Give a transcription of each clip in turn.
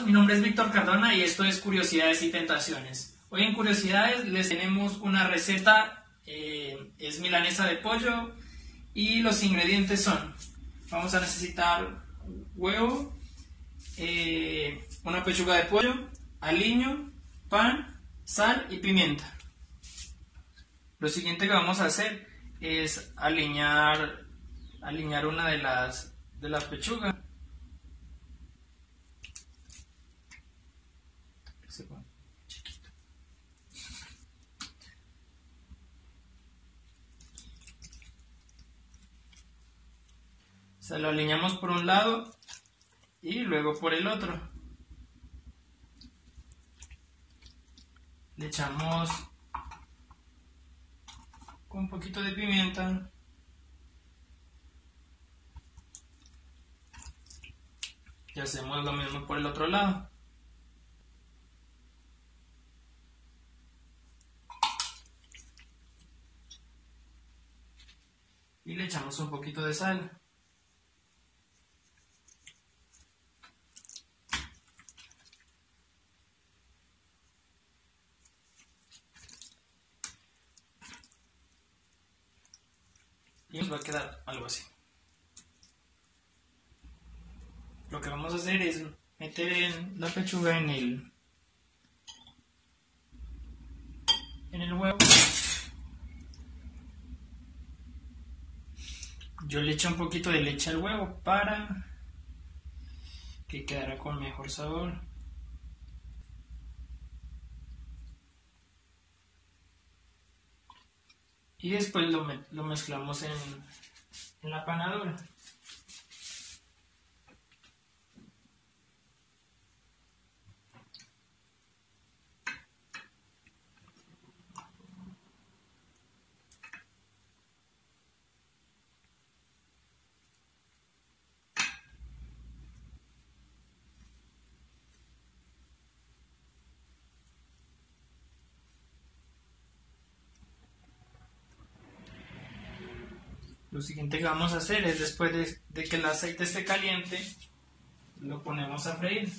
mi nombre es Víctor Cardona y esto es Curiosidades y Tentaciones. Hoy en Curiosidades les tenemos una receta, es milanesa de pollo y los ingredientes son, vamos a necesitar huevo, una pechuga de pollo, aliño, pan, sal y pimienta. Lo siguiente que vamos a hacer es aliñar una de las pechugas. Se lo alineamos por un lado y luego por el otro. Le echamos un poquito de pimienta. Y hacemos lo mismo por el otro lado. Y le echamos un poquito de sal. Y nos va a quedar algo así. Lo que vamos a hacer es meter la pechuga en el huevo. Yo le echo un poquito de leche al huevo para que quedara con mejor sabor. Y después lo mezclamos en la panadura. Lo siguiente que vamos a hacer es, después de que el aceite esté caliente, lo ponemos a freír.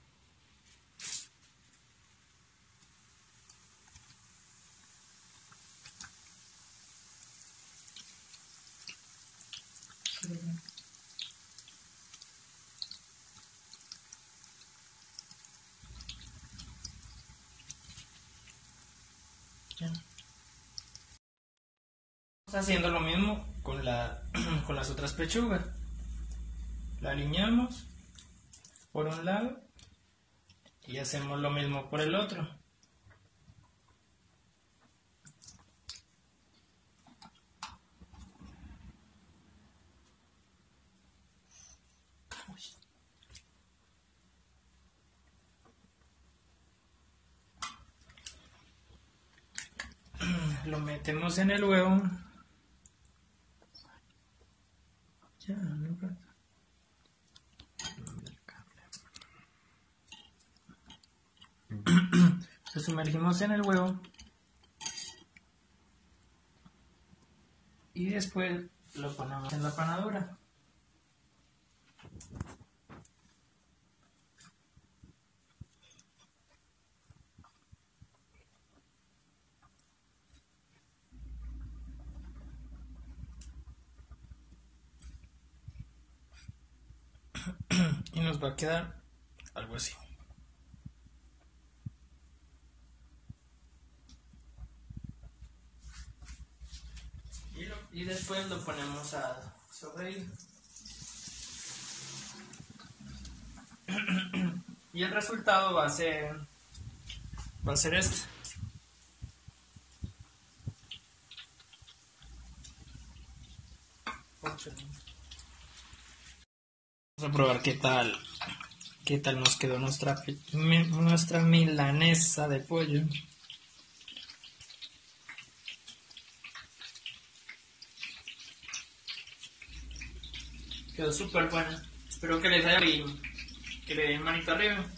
Estamos haciendo lo mismo con las otras pechugas. La alineamos por un lado y hacemos lo mismo por el otro. Lo metemos en el huevo. Ya, no importa. Lo sumergimos en el huevo y después lo ponemos en la panadura. Y nos va a quedar algo así. Y después lo ponemos a sofreír. Y el resultado va a ser este. Vamos a probar qué tal nos quedó nuestra milanesa de pollo. Quedó súper buena. Espero que les haya gustado y que le den manito arriba.